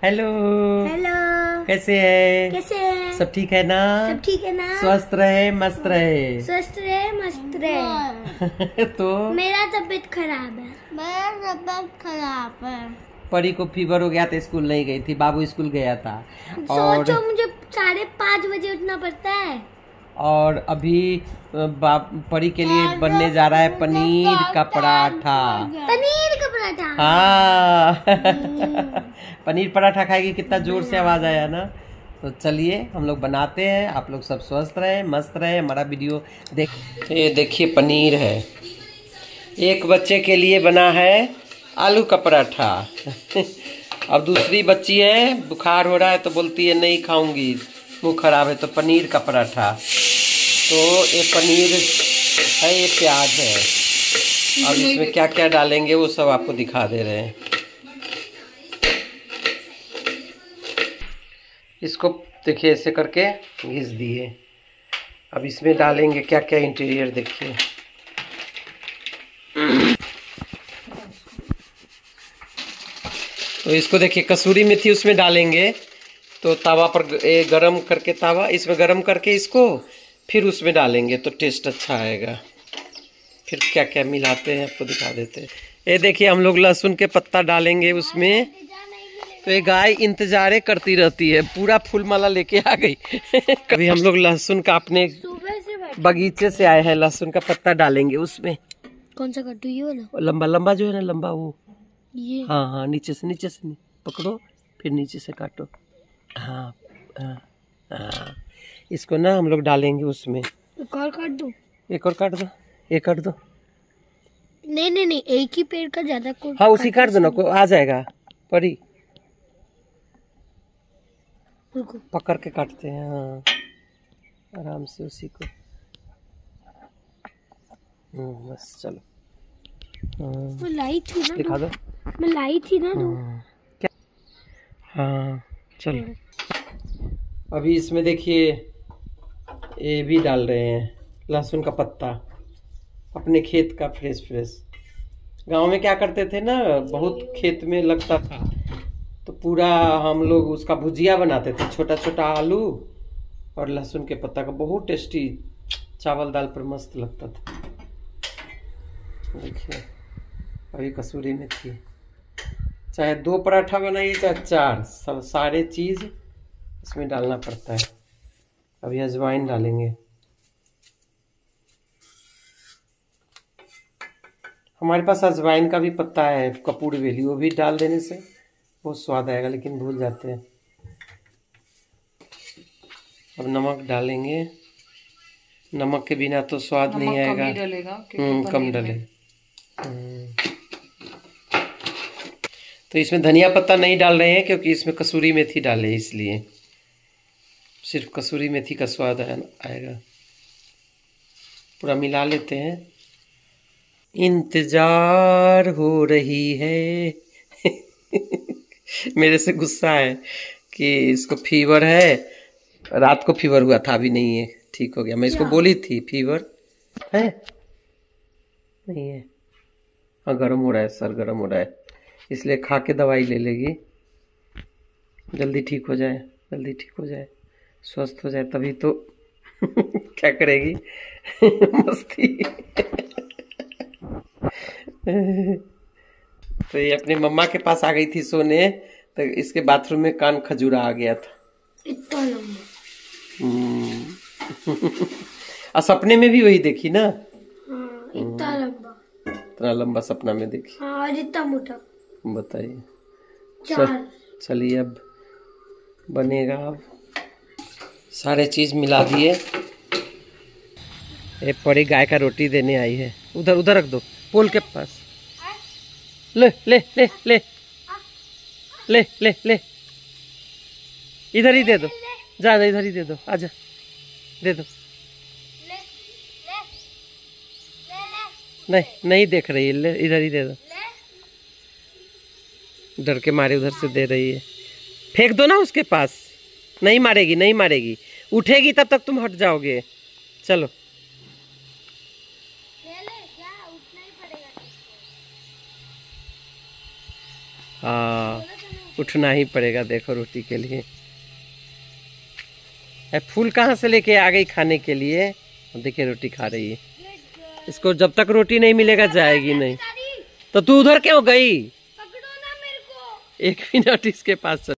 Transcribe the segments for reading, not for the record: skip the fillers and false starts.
Hello. Hello. कैसे है? कैसे है? सब ठीक है ना? सब ठीक है ना? स्वस्थ रहे, मस्त रहे। स्वस्थ रहे, मस्त रहे। तो मेरा तबीयत खराब है। मेरा तबीयत खराब है। परी को फीवर हो गया था, स्कूल नहीं गई थी। बाबू स्कूल गया था और सोचो मुझे 5:30 बजे उठना पड़ता है। और अभी परी के लिए बनने जा रहा है पनीर का पराठा। पनीर का पराठा। हाँ। पनीर पराठा खाएगी। कितना जोर से आवाज आया ना। तो चलिए हम लोग बनाते हैं। आप लोग सब स्वस्थ रहे, मस्त रहे। हमारा वीडियो ये देखिए पनीर है। एक बच्चे के लिए बना है आलू का पराठा। अब दूसरी बच्ची है, बुखार हो रहा है तो बोलती है नहीं खाऊंगी, मुंह खराब है। तो पनीर का पराठा। तो ये पनीर है, ये प्याज है। अब इसमें क्या क्या डालेंगे वो सब आपको दिखा दे रहे हैं। इसको देखिए ऐसे करके घिस दिए। अब इसमें डालेंगे क्या क्या इंटीरियर देखिए। तो इसको देखिए कसूरी मेथी उसमें डालेंगे। तो तवा पर गरम करके, तवा इसमें गरम करके इसको फिर उसमें डालेंगे तो टेस्ट अच्छा आएगा। फिर क्या क्या मिलाते हैं आपको दिखा देते हैं। ये देखिए हम लोग लहसुन के पत्ता डालेंगे उसमें। तो ये गाय इंतजारे करती रहती है, पूरा फूल माला लेके आ गई। कभी हम लोग लहसुन का अपने बगीचे से आए हैं, लहसुन का पत्ता डालेंगे उसमें। कौन सा कट्टू? ये वाला लंबा लंबा जो है ना, लंबा वो। ये हाँ हाँ, नीचे से पकड़ो, फिर नीचे से काटो। हाँ हाँ हाँ। इसको ना हम लोग डालेंगे उसमें। एक और काट दूं? एक और काट दो, एक काट दो। नहीं नहीं नहीं, एक ही पेड़ का ज्यादा को। हाँ उसी काट दो ना, को आ जाएगा। परी पकड़ के काटते हैं। हाँ आराम से उसी को। बस चलो। मैं लाई थी ना, दिखा दो। मैं लाई थी ना। क्या? हाँ चलो। अभी इसमें देखिए ये भी डाल रहे हैं, लहसुन का पत्ता, अपने खेत का फ्रेश फ्रेश। गांव में क्या करते थे ना, बहुत खेत में लगता था तो पूरा हम लोग उसका भुजिया बनाते थे। छोटा छोटा आलू और लहसुन के पत्ता का, बहुत टेस्टी चावल दाल पर मस्त लगता था। देखिए अभी कसूरी मेथी, चाहे 2 पराठा बनाइए चाहे 4, सब सारे चीज़ इसमें डालना पड़ता है। अभी अजवाइन डालेंगे। हमारे पास अजवाइन का भी पत्ता है, कपूर वेली, वो भी डाल देने से बहुत स्वाद आएगा, लेकिन भूल जाते हैं। अब नमक डालेंगे। नमक के बिना तो स्वाद नहीं आएगा। कम डलेगा, कम डले। तो इसमें धनिया पत्ता नहीं डाल रहे हैं क्योंकि इसमें कसूरी मेथी डाले, इसलिए सिर्फ कसूरी मेथी का स्वाद आएगा। पूरा मिला लेते हैं। इंतजार हो रही है। मेरे से गुस्सा है कि इसको फीवर है। रात को फीवर हुआ था, अभी नहीं है, ठीक हो गया। मैं इसको बोली थी फीवर है, नहीं है। हाँ गर्म हो रहा है, सर गर्म हो रहा है, इसलिए खा के दवाई ले लेगी। जल्दी ठीक हो जाए, जल्दी ठीक हो जाए, स्वस्थ हो जाए तभी तो। क्या करेगी? मस्ती। तो ये अपने मम्मा के पास आ गई थी सोने, तो इसके बाथरूम में कान खजूरा आ गया था। इतना लंबा। और सपने में भी वही देखी ना। हाँ, इतना लंबा। इतना लंबा सपना में देखी। हाँ, और इतना मोटा। बताइए। 4। चलिए अब बनेगा। अब सारे चीज मिला दिए। एक परी गाय का रोटी देने आई है। उधर उधर रख दो, पोल के पास। ले ले ले ले ले ले ले, इधर ही दे दो, जा इधर ही दे दो, आजा दे दो। नहीं नहीं देख रही है, ले इधर ही दे दो। डर के मारे उधर से दे रही है। फेंक दो ना उसके पास। नहीं मारेगी, नहीं मारेगी, उठेगी तब तक तुम हट जाओगे। चलो हाँ उठना ही पड़ेगा देखो रोटी के लिए। फूल कहाँ से लेके आ गई खाने के लिए। देखिए रोटी खा रही है। इसको जब तक रोटी नहीं मिलेगा जाएगी नहीं। तो तू उधर क्यों गई? पकड़ो ना मेरे को। 1 मिनट इसके पास चल।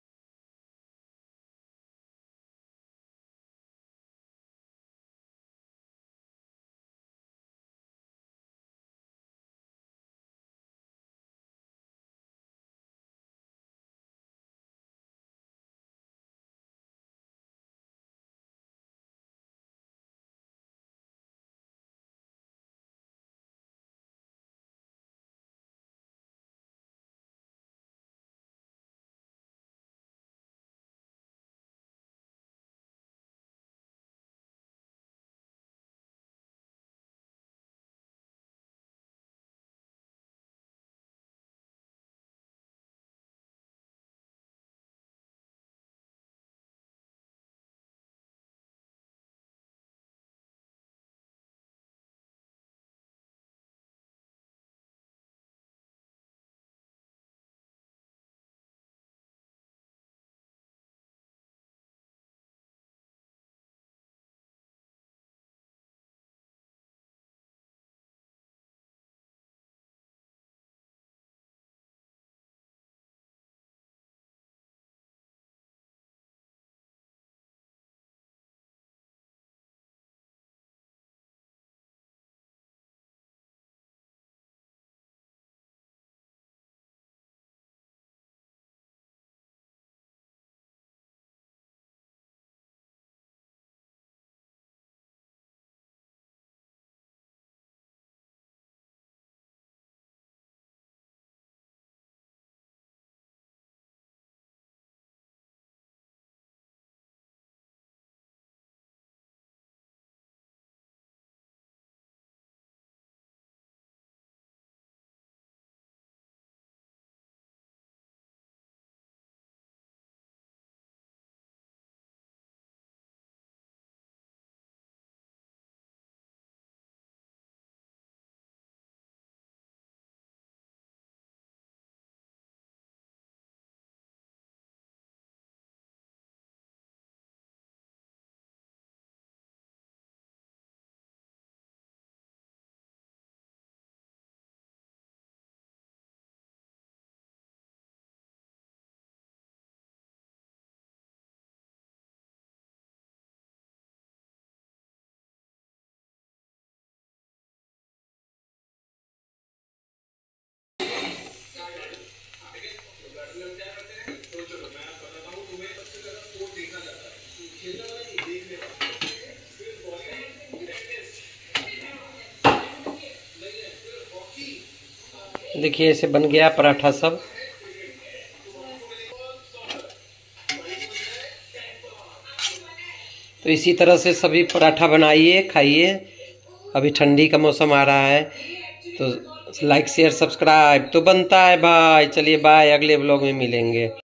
देखिए ऐसे बन गया पराठा सब। तो इसी तरह से सभी पराठा बनाइए खाइए। अभी ठंडी का मौसम आ रहा है तो लाइक शेयर सब्सक्राइब तो बनता है भाई। चलिए बाय, अगले ब्लॉग में मिलेंगे।